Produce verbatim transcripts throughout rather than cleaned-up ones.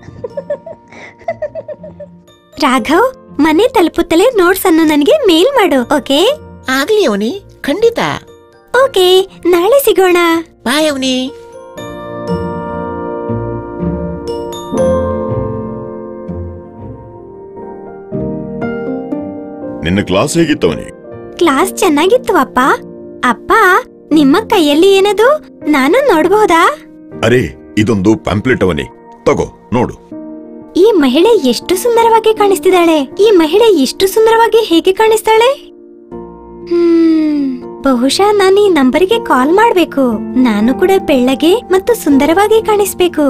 ರಾಘವ್, ಮನೆ ತಲುಪುತ್ತಲೇ ನೋಟ್ಸ್ ಅನ್ನು ನನಗೆ ಮೇಲ್ ಮಾಡು. ಓಕೆ? ಆಗ್ಲಿ ಅವನಿ, ಖಂಡಿತ. ಓಕೆ, ನಾಳೆ ಸಿಗೋಣ. ಬಾಯ್ ಅವನಿ. ನಿನ್ನ ಕ್ಲಾಸ್ ಹೇಗಿತ್ತವನಿ? ಕ್ಲಾಸ್ ಚೆನ್ನಾಗಿತ್ತು ಅಪ್ಪ. ಅಪ್ಪ, ನಿಮ್ಮ ಕೈಯಲ್ಲಿ ಏನದು? ನಾನು ನೋಡಬಹುದಾ? ಅರೆ, ಇದೊಂದು ಪ್ಯಾಂಪ್ಲೆಟ್ ಅವನಿ, ತಗೋ ನೋಡು. ಈ ಮಹಿಳೆ ಎಷ್ಟು ಸುಂದರವಾಗಿ ಕಾಣಿಸ್ತಿದ್ದಾಳೆ. ಈ ಮಹಿಳೆ ಇಷ್ಟು ಸುಂದರವಾಗಿ ಹೇಗೆ ಕಾಣಿಸ್ತಾಳೆ? ಹ್ಮ್ ಬಹುಶಃ ನಾನು ಈ ನಂಬರಿಗೆ ಕಾಲ್ ಮಾಡ್ಬೇಕು. ನಾನು ಕೂಡ ಬೆಳ್ಳಗೆ ಮತ್ತು ಸುಂದರವಾಗಿ ಕಾಣಿಸ್ಬೇಕು.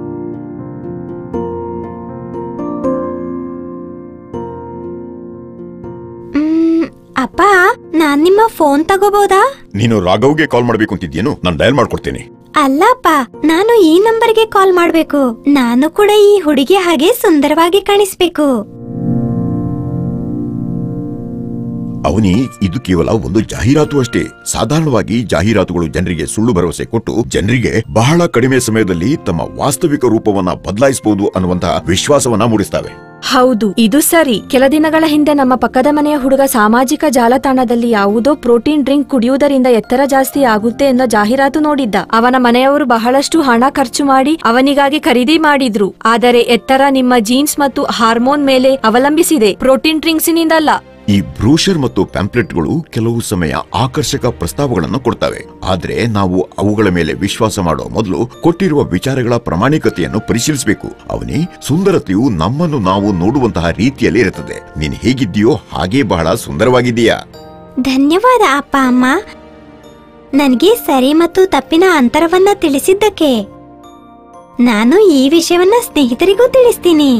ಅಪ್ಪ, ನಾನ್ ನಿಮ್ಮ ಫೋನ್ ತಗೋಬಹುದಾ? ನೀನು ರಾಘವ್ಗೆ ಕಾಲ್ ಮಾಡ್ಬೇಕು ಅಂತಿದ್ಯೇನು? ನಾನು ಡಯಲ್ ಮಾಡ್ಕೊಡ್ತೀನಿ. ಅಲ್ಲಪ್ಪ, ನಾನು ಈ ನಂಬರ್ಗೆ ಕಾಲ್ ಮಾಡ್ಬೇಕು. ನಾನು ಕೂಡ ಈ ಹುಡುಗಿ ಹಾಗೆ ಸುಂದರವಾಗಿ ಕಾಣಿಸ್ಬೇಕು. ಅವನಿ, ಇದು ಕೇವಲ ಒಂದು ಜಾಹೀರಾತು ಅಷ್ಟೇ. ಸಾಧಾರಣವಾಗಿ ಜಾಹೀರಾತುಗಳು ಜನರಿಗೆ ಸುಳ್ಳು ಭರವಸೆ ಕೊಟ್ಟು ಜನರಿಗೆ ಬಹಳ ಕಡಿಮೆ ಸಮಯದಲ್ಲಿ ತಮ್ಮ ವಾಸ್ತವಿಕ ರೂಪವನ್ನ ಬದಲಾಯಿಸಬಹುದು ಅನ್ನುವಂತಹ ವಿಶ್ವಾಸವನ್ನ ಮೂಡಿಸ್ತವೆ. ಹೌದು, ಇದು ಸರಿ. ಕೆಲ ದಿನಗಳ ಹಿಂದೆ ನಮ್ಮ ಪಕ್ಕದ ಮನೆಯ ಹುಡುಗ ಸಾಮಾಜಿಕ ಜಾಲತಾಣದಲ್ಲಿ ಯಾವುದೋ ಪ್ರೋಟೀನ್ ಡ್ರಿಂಕ್ ಕುಡಿಯುವುದರಿಂದ ಎತ್ತರ ಜಾಸ್ತಿ ಆಗುತ್ತೆ ಎನ್ನೋ ಜಾಹೀರಾತು ನೋಡಿದ್ದ. ಅವನ ಮನೆಯವರು ಬಹಳಷ್ಟು ಹಣ ಖರ್ಚು ಮಾಡಿ ಅವನಿಗಾಗಿ ಖರೀದಿ ಮಾಡಿದ್ರು. ಆದರೆ ಎತ್ತರ ನಿಮ್ಮ ಜೀನ್ಸ್ ಮತ್ತು ಹಾರ್ಮೋನ್ ಮೇಲೆ ಅವಲಂಬಿಸಿದೆ, ಪ್ರೋಟೀನ್ ಡ್ರಿಂಕ್ಸಿನಿಂದಲ್ಲ. ಈ ಬ್ರೋಷರ್ ಮತ್ತು ಪ್ಯಾಂಪ್ಲೆಟ್ಗಳು ಕೆಲವು ಸಮಯ ಆಕರ್ಷಕ ಪ್ರಸ್ತಾವಗಳನ್ನು ಕೊಡ್ತವೆ. ಆದ್ರೆ ನಾವು ಅವುಗಳ ಮೇಲೆ ವಿಶ್ವಾಸ ಮಾಡೋ ಮೊದಲು ಕೊಟ್ಟಿರುವ ವಿಚಾರಗಳ ಪ್ರಾಮಾಣಿಕತೆಯನ್ನು ಪರಿಶೀಲಿಸಬೇಕು. ಅವನಿ, ಸುಂದರತೆಯು ನಮ್ಮನ್ನು ನಾವು ನೋಡುವಂತಹ ರೀತಿಯಲ್ಲಿ ಇರುತ್ತದೆ. ನೀನ್ ಹೇಗಿದ್ದೀಯೋ ಹಾಗೇ ಬಹಳ ಸುಂದರವಾಗಿದ್ದೀಯಾ. ಧನ್ಯವಾದ ಅಪ್ಪ ಅಮ್ಮ, ನನಗೆ ಸರಿ ಮತ್ತು ತಪ್ಪಿನ ಅಂತರವನ್ನ ತಿಳಿಸಿದ್ದಕ್ಕೆ. ನಾನು ಈ ವಿಷಯವನ್ನ ಸ್ನೇಹಿತರಿಗೂ ತಿಳಿಸ್ತೀನಿ.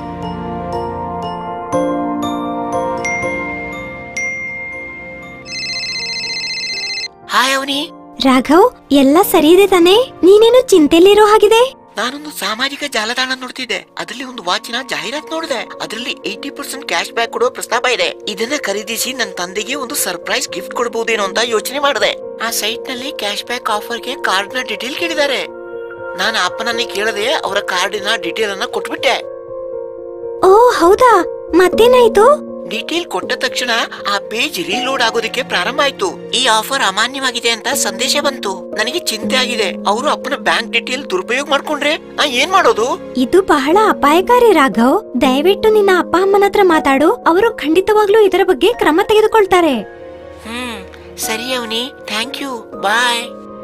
ಹಾಯ್ ಅವನಿ. ರಾಘವ್, ಎಲ್ಲ ಸರಿ ಇದೆ ತಾನೆ? ನೀನೇನು ಚಿಂತೆಯಲ್ಲಿರೋ ಹಾಗಿದೆ? ನಾನೊಂದು ಸಾಮಾಜಿಕ ಜಾಲತಾಣ ನೋಡ್ತಿದ್ದೆ. ಅದರಲ್ಲಿ ಒಂದು ವಾಚಿನ ಜಾಹೀರಾತು ನೋಡಿದೆ. ಅದರಲ್ಲಿ ಏಟಿ ಪರ್ಸೆಂಟ್ ಕ್ಯಾಶ್ ಬ್ಯಾಕ್ ಕೊಡೋ ಪ್ರಸ್ತಾಪ ಇದೆ. ಇದನ್ನ ಖರೀದಿಸಿ ನನ್ನ ತಂದೆಗೆ ಒಂದು ಸರ್ಪ್ರೈಸ್ ಗಿಫ್ಟ್ ಕೊಡಬಹುದೇನೋ ಅಂತ ಯೋಚನೆ ಮಾಡಿದೆ. ಆ ಸೈಟ್ ನಲ್ಲಿ ಕ್ಯಾಶ್ ಬ್ಯಾಕ್ ಆಫರ್ಗೆ ಕಾರ್ಡ್ ನ ಡೀಟೇಲ್ ಕೇಳಿದ್ದಾರೆ. ನಾನು ಅಪ್ಪನನ್ನೇ ಕೇಳದೆ ಅವರ ಕಾರ್ಡಿನ ಡೀಟೇಲ್ ಅನ್ನ ಕೊಟ್ಬಿಟ್ಟೆ. ಓ ಹೌದಾ, ಮತ್ತೇನಾಯ್ತು? ಡೀಟೇಲ್ ಕೊಟ್ಟ ತಕ್ಷಣ ಆ ಪೇಜ್ ರೀಲೋಡ್ ಆಗೋದಕ್ಕೆ ಪ್ರಾರಂಭ ಆಯ್ತು. ಈ ಆಫರ್ ಅಮಾನ್ಯವಾಗಿದೆ ಅಂತ ಸಂದೇಶ ಬಂತು. ನನಗೆ ಚಿಂತೆ ಆಗಿದೆ. ಅವರು ಅಪ್ಪನ ಬ್ಯಾಂಕ್ ಡೀಟೇಲ್ ದುರುಪಯೋಗ ಮಾಡ್ಕೊಂಡ್ರೆ ನಾ ಏನ್ ಮಾಡೋದು? ಇದು ಬಹಳ ಅಪಾಯಕಾರಿ ರಾಘವ್. ದಯವಿಟ್ಟು ನಿನ್ನ ಅಪ್ಪ ಅಮ್ಮನ ಹತ್ರ ಮಾತಾಡು. ಅವರು ಖಂಡಿತವಾಗ್ಲೂ ಇದರ ಬಗ್ಗೆ ಕ್ರಮ ತೆಗೆದುಕೊಳ್ತಾರೆ. ಹ್ಮ್ ಸರಿ Avani, thank you, bye.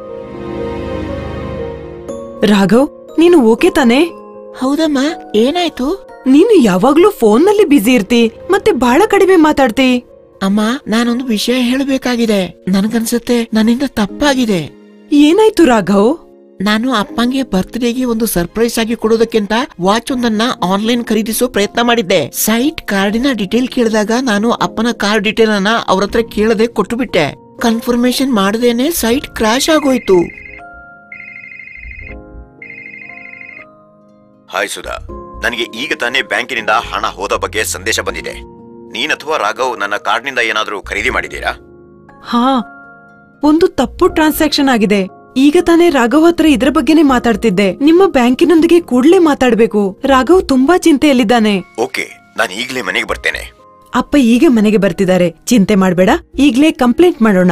Raghav, ನೀನು ಓಕೆ ತಾನೆ? ಹೌದಮ್ಮ, ಏನಾಯ್ತು? ನೀನು ಯಾವಾಗ್ಲೂ ಫೋನ್ ನಲ್ಲಿ ಬಿಸಿ ಇರ್ತಿ, ಮತ್ತೆ ಬಹಳ ಕಡಿಮೆ ಮಾತಾಡ್ತಿ. ಅಮ್ಮ, ನಾನೊಂದು ವಿಷಯ ಹೇಳಬೇಕಾಗಿದೆ. ನನ್ಗನ್ಸುತ್ತೆ ನನ್ನಿಂದ ತಪ್ಪಾಗಿದೆ. ಏನಾಯ್ತು ರಾಘವ್? ನಾನು ಅಪ್ಪಂಗೆ ಬರ್ತ್ಡೇಗೆ ಒಂದು ಸರ್ಪ್ರೈಸ್ ಆಗಿ ಕೊಡೋದಕ್ಕಿಂತ ವಾಚ್ ಒಂದನ್ನ ಆನ್ಲೈನ್ ಖರೀದಿಸೋ ಪ್ರಯತ್ನ ಮಾಡಿದ್ದೆ. ಸೈಟ್ ಕಾರ್ಡಿನ ಡೀಟೇಲ್ ಕೇಳಿದಾಗ ನಾನು ಅಪ್ಪನ ಕಾರ್ಡ್ ಡೀಟೇಲ್ ಅನ್ನ ಅವ್ರ ಹತ್ರ ಕೇಳದೆ ಕೊಟ್ಟು ಬಿಟ್ಟೆ. ಕನ್ಫರ್ಮೇಶನ್ ಮಾಡದೇನೆ ಸೈಟ್ ಕ್ರಾಶ್ ಆಗೋಯ್ತು. ಹಾಯ್ ಸುಧಾ, ನನಗೆ ಈಗ ತಾನೇ ಬ್ಯಾಂಕಿನಿಂದ ಹಣ ಹೋದ ಬಗ್ಗೆ ಸಂದೇಶ ಬಂದಿದೆ. ನೀನ್ ಅಥವಾ ರಾಘವ್ ನನ್ನ ಕಾರ್ಡ್ನಿಂದ ಏನಾದ್ರೂ ಖರೀದಿ ಮಾಡಿದೀರಾ? ಹಾ, ಒಂದು ತಪ್ಪು ಟ್ರಾನ್ಸಾಕ್ಷನ್ ಆಗಿದೆ. ಈಗ ತಾನೇ ರಾಘವ್ ಹತ್ರ ಇದ್ರ ಬಗ್ಗೆನೇ ಮಾತಾಡ್ತಿದ್ದೆ. ನಿಮ್ಮ ಬ್ಯಾಂಕಿನೊಂದಿಗೆ ಕೂಡ್ಲೇ ಮಾತಾಡ್ಬೇಕು. ರಾಘವ್ ತುಂಬಾ ಚಿಂತೆಯಲ್ಲಿದ್ದಾನೆ. ಓಕೆ, ನಾನು ಈಗ್ಲೇ ಮನೆಗೆ ಬರ್ತೇನೆ. ಅಪ್ಪ ಈಗ ಮನೆಗೆ ಬರ್ತಿದ್ದಾರೆ, ಚಿಂತೆ ಮಾಡ್ಬೇಡ. ಈಗ್ಲೇ ಕಂಪ್ಲೇಂಟ್ ಮಾಡೋಣ.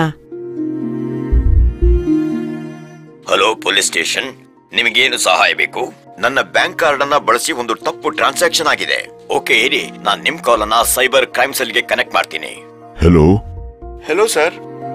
ಹಲೋ ಪೊಲೀಸ್ ಸ್ಟೇಷನ್, ನಿಮಗೇನು ಸಹಾಯ ಬೇಕು? ನನ್ನ ಬ್ಯಾಂಕ್ ಕಾರ್ಡ್ ಅನ್ನ ಬಳಸಿ ಒಂದು ತಪ್ಪು ಟ್ರಾನ್ಸಾಕ್ಷನ್ ಆಗಿದೆ. ಓಕೆ ಇರಿ, ನಾನು ನಿಮ್ ಕಾಲ್ ಅನ್ನ ಸೈಬರ್ ಕ್ರೈಮ್ ಸೆಲ್ ಗೆ ಕನೆಕ್ಟ್ ಮಾಡ್ತೀನಿ. Hello hello sir.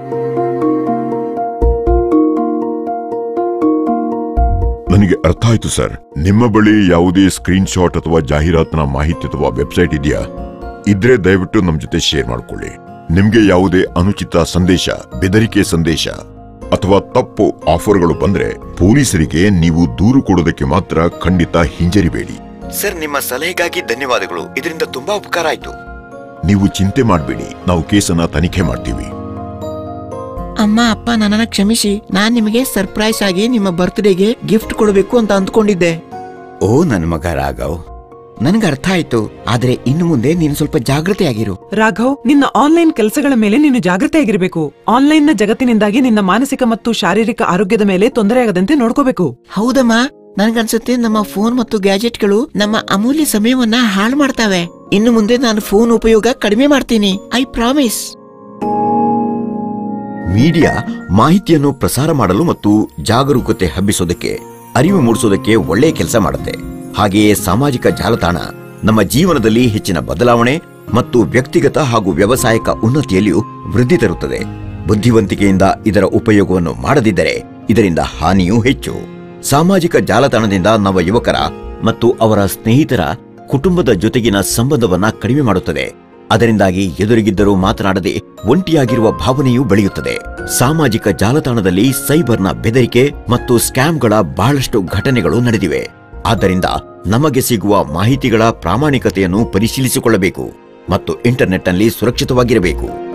ನನಗೆ ಅರ್ಥ ಆಯ್ತು ಸರ್. ನಿಮ್ಮ ಬಳಿ ಯಾವುದೇ ಸ್ಕ್ರೀನ್ ಶಾಟ್ ಅಥವಾ ಜಾಹೀರಾತಿನ ಮಾಹಿತಿ ಅಥವಾ ವೆಬ್ಸೈಟ್ ಇದೆಯಾ? ಇದ್ರೆ ದಯವಿಟ್ಟು ನಮ್ ಜೊತೆ ಶೇರ್ ಮಾಡ್ಕೊಳ್ಳಿ. ನಿಮ್ಗೆ ಯಾವುದೇ ಅನುಚಿತ ಸಂದೇಶ, ಬೆದರಿಕೆ ಸಂದೇಶ ಅಥವಾ ತಪ್ಪು ಆಫರ್ಗಳು ಬಂದ್ರೆ ಪೊಲೀಸರಿಗೆ ನೀವು ದೂರು ಕೊಡೋದಕ್ಕೆ ಮಾತ್ರ ಖಂಡಿತ ಹಿಂಜರಿಬೇಡಿ. ಸರ್, ನಿಮ್ಮ ಸಲಹೆಗಾಗಿ ಧನ್ಯವಾದಗಳು. ಇದರಿಂದ ತುಂಬಾ ಉಪಕಾರ ಆಯ್ತು. ನೀವು ಚಿಂತೆ ಮಾಡಬೇಡಿ, ನಾವು ಕೇಸನ್ನ ತನಿಖೆ ಮಾಡ್ತೀವಿ. ಅಮ್ಮ ಅಪ್ಪ, ನನ್ನನ್ನ ಕ್ಷಮಿಸಿ. ನಾನ್ ನಿಮಗೆ ಸರ್ಪ್ರೈಸ್ ಆಗಿ ನಿಮ್ಮ ಬರ್ತ್ಡೇಗೆ ಗಿಫ್ಟ್ ಕೊಡಬೇಕು ಅಂತ ಅಂದ್ಕೊಂಡಿದ್ದೆ. ಓ ನನ್ನ ಮಗ ರಾಘವ್, ನನ್ಗೆ ಅರ್ಥ ಆಯ್ತು. ಆದ್ರೆ ಇನ್ನು ಮುಂದೆ ನೀನು ಸ್ವಲ್ಪ ಜಾಗೃತೆಯಾಗಿರು. ರಾಘವ್, ನಿನ್ನ ಆನ್ಲೈನ್ ಕೆಲಸಗಳ ಮೇಲೆ ನೀನು ಜಾಗೃತೆಯಾಗಿರ್ಬೇಕು. ಆನ್ಲೈನ್ ನ ಜಗತ್ತಿನಿಂದಾಗಿ ನಿನ್ನ ಮಾನಸಿಕ ಮತ್ತು ಶಾರೀರಿಕ ಆರೋಗ್ಯದ ಮೇಲೆ ತೊಂದರೆಯಾಗದಂತೆ ನೋಡ್ಕೋಬೇಕು. ಹೌದಮ್ಮ, ನನ್ಗನ್ಸುತ್ತೆ ನಮ್ಮ ಫೋನ್ ಮತ್ತು ಗ್ಯಾಜೆಟ್ಗಳು ನಮ್ಮ ಅಮೂಲ್ಯ ಸಮಯವನ್ನ ಹಾಳು ಮಾಡ್ತಾವೆ. ಇನ್ನು ಮುಂದೆ ನಾನು ಫೋನ್ ಉಪಯೋಗ ಕಡಿಮೆ ಮಾಡ್ತೀನಿ. I promise. ಮೀಡಿಯಾ ಮಾಹಿತಿಯನ್ನು ಪ್ರಸಾರ ಮಾಡಲು ಮತ್ತು ಜಾಗರೂಕತೆ ಹಬ್ಬಿಸೋದಕ್ಕೆ, ಅರಿವು ಮೂಡಿಸೋದಕ್ಕೆ ಒಳ್ಳೆಯ ಕೆಲಸ ಮಾಡುತ್ತೆ. ಹಾಗೆಯೇ ಸಾಮಾಜಿಕ ಜಾಲತಾಣ ನಮ್ಮ ಜೀವನದಲ್ಲಿ ಹೆಚ್ಚಿನ ಬದಲಾವಣೆ ಮತ್ತು ವ್ಯಕ್ತಿಗತ ಹಾಗೂ ವ್ಯವಸಾಯಿಕ ಉನ್ನತಿಯಲ್ಲಿಯೂ ವೃದ್ಧಿ ತರುತ್ತದೆ. ಬುದ್ಧಿವಂತಿಕೆಯಿಂದ ಇದರ ಉಪಯೋಗವನ್ನು ಮಾಡದಿದ್ದರೆ ಇದರಿಂದ ಹಾನಿಯೂ ಹೆಚ್ಚು. ಸಾಮಾಜಿಕ ಜಾಲತಾಣದಿಂದ ನವ ಯುವಕರ ಮತ್ತು ಅವರ ಸ್ನೇಹಿತರ ಕುಟುಂಬದ ಜೊತೆಗಿನ ಸಂಬಂಧವನ್ನ ಕಡಿಮೆ ಮಾಡುತ್ತದೆ. ಅದರಿಂದಾಗಿ ಎದುರಿಗಿದ್ದರೂ ಮಾತನಾಡದೆ ಒಂಟಿಯಾಗಿರುವ ಭಾವನೆಯೂ ಬೆಳೆಯುತ್ತದೆ. ಸಾಮಾಜಿಕ ಜಾಲತಾಣದಲ್ಲಿ ಸೈಬರ್ನ ಬೆದರಿಕೆ ಮತ್ತು ಸ್ಕ್ಯಾಮ್ಗಳ ಬಹಳಷ್ಟು ಘಟನೆಗಳು ನಡೆದಿವೆ. ಆದ್ದರಿಂದ ನಮಗೆ ಸಿಗುವ ಮಾಹಿತಿಗಳ ಪ್ರಾಮಾಣಿಕತೆಯನ್ನು ಪರಿಶೀಲಿಸಿಕೊಳ್ಳಬೇಕು ಮತ್ತು ಇಂಟರ್ನೆಟ್ನಲ್ಲಿ ಸುರಕ್ಷಿತವಾಗಿರಬೇಕು.